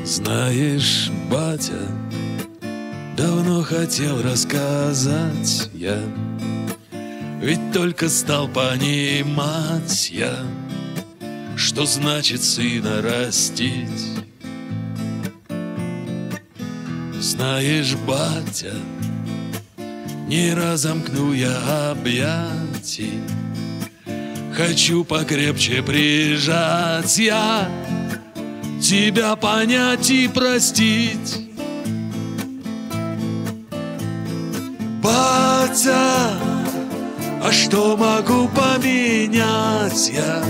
Знаешь, батя, давно хотел рассказать я, ведь только стал понимать я, что значит сына растить. Знаешь, батя, не разомкну я объятий, хочу покрепче прижать я, тебя понять и простить. Батя, а что могу поменять я?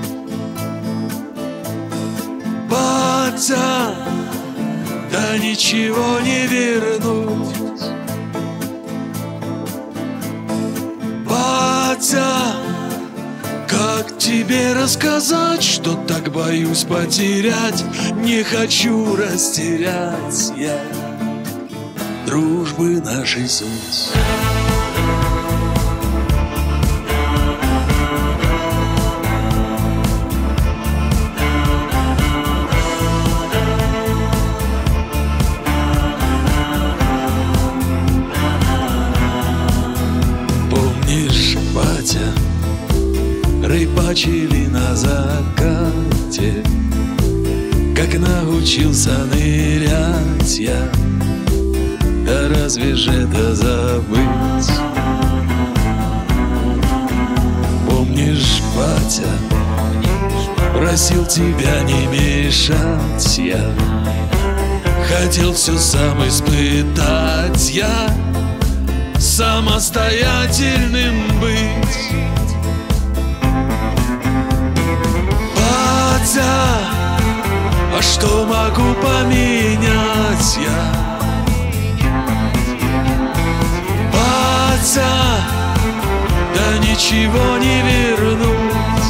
Батя, да ничего не вернуть. Батя, как тебе рассказать, что так боюсь потерять? Не хочу растерять я дружбы нашей суть. Помнишь, батя, рыбачили на закате, как научился нырять я, да разве же это забыть? Помнишь, батя, просил тебя не мешать я, хотел все сам испытать я, самостоятельным быть. Батя, а что могу поменять я? Батя, да ничего не вернуть.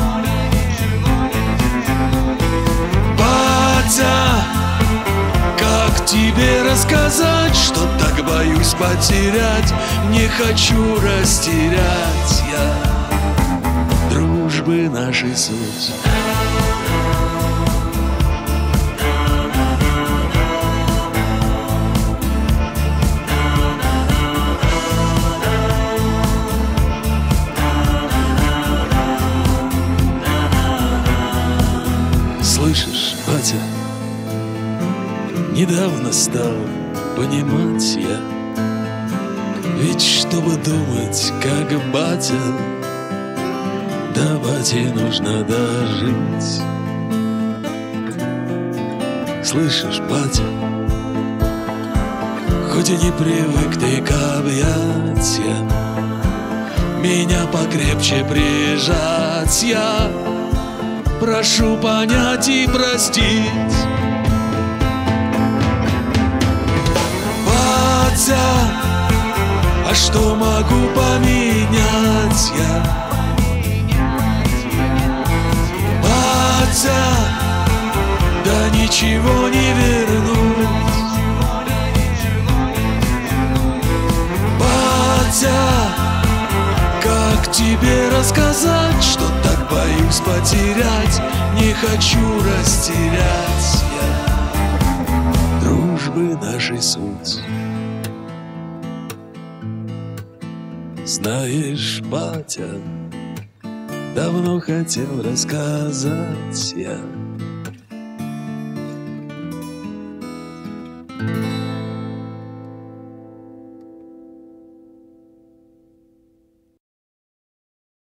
Батя, как тебе рассказать, что так боюсь потерять? Не хочу растерять я дружбы нашей суть. Слышишь, батя, недавно стал понимать я, ведь чтобы думать, как батя, до бати нужно дожить. Слышишь, батя, хоть и не привык ты к объятиям, меня покрепче прижать я, прошу понять и простить. Батя, а что могу поменять я? Батя, да ничего не вернуть. Батя, как тебе рассказать, что так боюсь потерять? Не хочу растерять я дружбы нашей суть. Знаешь, батя, давно хотел рассказать я,